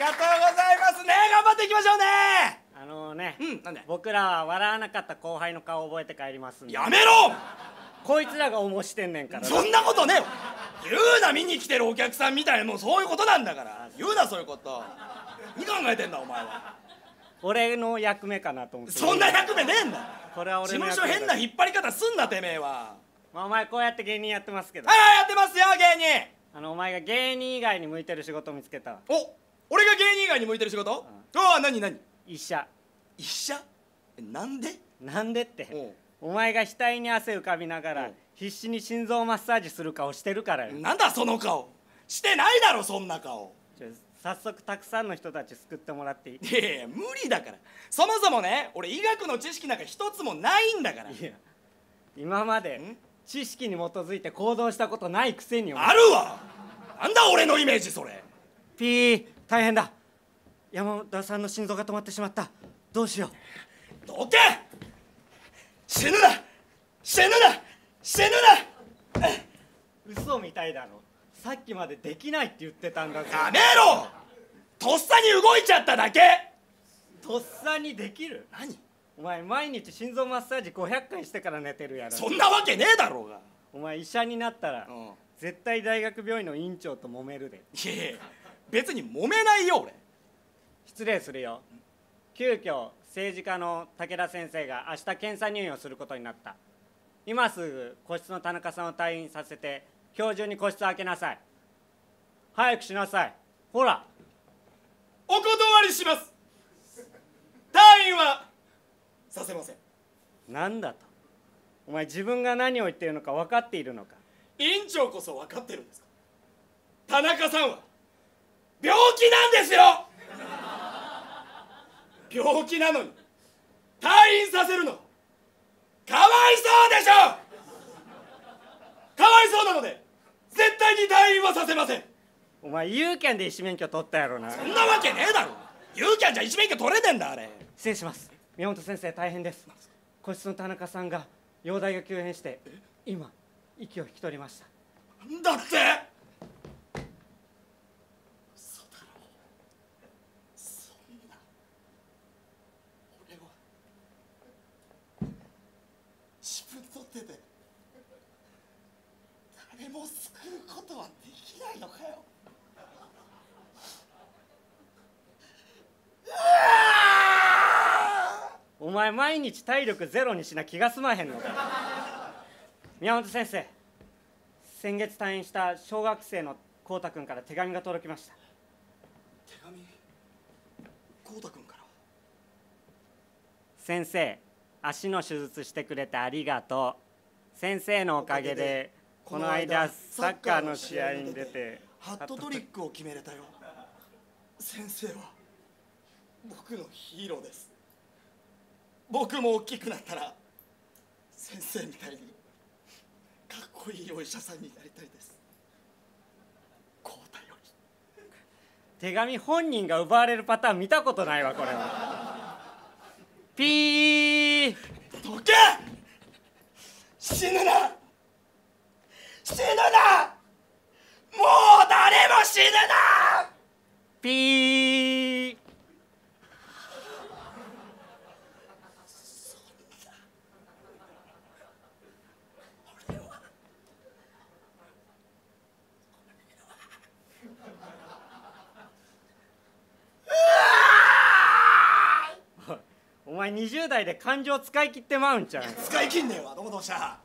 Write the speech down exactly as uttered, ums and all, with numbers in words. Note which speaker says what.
Speaker 1: がとうございますね。頑張っていきましょうね。
Speaker 2: あのね、
Speaker 1: うん、なんで
Speaker 2: 僕らは笑わなかった後輩の顔を覚えて帰りますんで。
Speaker 1: やめろ。
Speaker 2: こいつらが面してんねんから。
Speaker 1: そんなことねえよ。言うな、見に来てるお客さんみたいな、もうそういうことなんだから。言うなそういうこと。何考えてんだお前は。
Speaker 2: 俺の役目かなと思って。
Speaker 1: そんな役目ねえんだ。
Speaker 2: これは俺の役目。
Speaker 1: 事務所変な引っ張り方すんなてめえは。
Speaker 2: まあお前こうやって芸人やってますけど。
Speaker 1: はいはい、やってますよ芸人。
Speaker 2: あのお前が芸人以外に向いてる仕事を見つけたわ。
Speaker 1: お、俺が芸人以外に向いてる仕事？ああ、何何？
Speaker 2: 医者。
Speaker 1: 医者？なんで？
Speaker 2: なんでって。お前が額に汗浮かびながら必死に心臓マッサージする顔してるからよ。
Speaker 1: なんだその顔。してないだろそんな顔。
Speaker 2: 早速たくさんの人たち救ってもらっていい？
Speaker 1: いやいや無理だから。そもそもね、俺医学の知識なんか一つもないんだから。
Speaker 2: いや、今まで知識に基づいて行動したことないくせに。
Speaker 1: あるわ。なんだ俺のイメージそれ。
Speaker 2: ピー、大変だ。山田さんの心臓が止まってしまった。どうしよ
Speaker 1: う。どけ。死ぬな死ぬな死ぬな。
Speaker 2: 嘘みたいだろ。さっきまでできないって言ってたんだぞ。
Speaker 1: やめろ。とっさに動いちゃっただけ。
Speaker 2: とっさにできる？
Speaker 1: 何？
Speaker 2: お前毎日心臓マッサージごひゃっかいしてから寝てるやろ。
Speaker 1: そんなわけねえだろうが。
Speaker 2: お前医者になったら、うん、絶対大学病院の院長と揉めるで。
Speaker 1: いやいや、別に揉めないよ俺。
Speaker 2: 失礼するよ。急遽政治家の武田先生が明日検査入院をすることになった。今すぐ個室の田中さんを退院させて今日中に個室を開けなさい。早くしなさい。ほら。
Speaker 1: お断りします。退院はさせません。
Speaker 2: なんだと。お前自分が何を言っているのか分かっているのか。
Speaker 1: 院長こそ分かってるんですか。田中さんは病気なんですよ。病気なのに退院させるのかわいそうでしょ。かわいそうなので絶対に退院はさせません。
Speaker 2: お前ユーキャンで医師免許取ったやろな。
Speaker 1: そんなわけねえだろ。ユーキャンじゃ医師免許取れねえんだあれ。
Speaker 2: 失礼します。宮本先生大変です。個室の田中さんが容体が急変して今息を引き取りました。
Speaker 1: なんだって。嘘だろ。そんな。俺は自分の手で誰も救うことはできないのかよ。
Speaker 2: お前毎日体力ゼロにしな気が済まへんのか。宮本先生、先月退院した小学生のこうたくんから手紙が届きました。
Speaker 1: 手紙？こうたくんから？
Speaker 2: 先生、足の手術してくれてありがとう。先生のおかげでこの間サッカーの試合に出て
Speaker 1: ハットトリックを決めれたよ。先生は僕のヒーローです。僕も大きくなったら先生みたいにかっこいいお医者さんになりたいです。こうたより。
Speaker 2: 手紙本人が奪われるパターン見たことないわこれは。ピー。
Speaker 1: どけ。死ぬな死ぬな。もう誰も死ぬな。
Speaker 2: ピー。お前にじゅう代で感情使い切ってまうんちゃう。
Speaker 1: 使い切んねえわ。どうどうした。